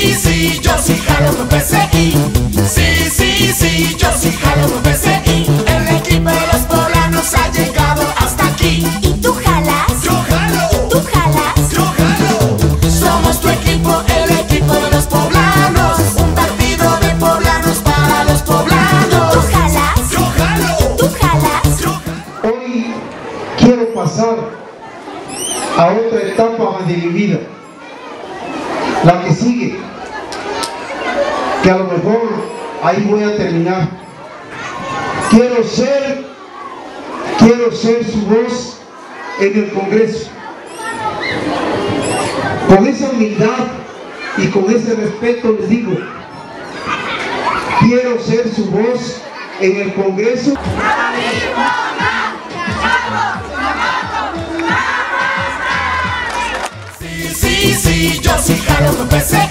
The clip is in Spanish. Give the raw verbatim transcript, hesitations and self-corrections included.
sí, sí, yo sí jalo con P C I. Sí, sí, sí, yo sí jalo con P C I. El equipo de los poblanos ha llegado hasta aquí. ¿Y tú jalas? Yo jalo, ¿Tú jalas? yo jalo. Somos tu equipo, el equipo de los poblanos. Un partido de poblanos para los poblanos. ¿Tú jalas? Yo jalo, ¿Tú jalas? yo jalo. Hoy quiero pasar a otra etapa más de mi vida, la que sigue, que a lo mejor ahí voy a terminar. Quiero ser, quiero ser su voz en el Congreso. Con esa humildad y con ese respeto les digo, quiero ser su voz en el Congreso. Sí, sí, sí, yo sí jalo con P C